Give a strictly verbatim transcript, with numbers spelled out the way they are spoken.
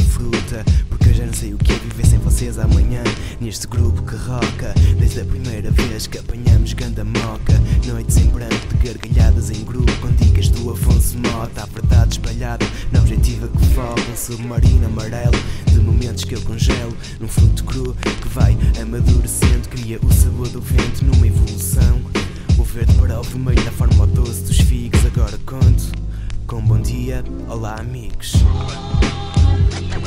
fruta, porque eu já não sei o que é viver sem vocês amanhã. Neste grupo que roca, desde a primeira vez que apanhamos ganda moca. Noites em branco de gargalhadas em grupo, com dicas do Afonso Mota. A verdade espalhada na objetiva que foca. Um submarino amarelo de momentos que eu congelo num fruto cru que vai amadurecendo. Cria o sabor do vento numa evolução. O verde para o vermelho da forma doce dos figos. Agora conto com bom dia, olá amigos.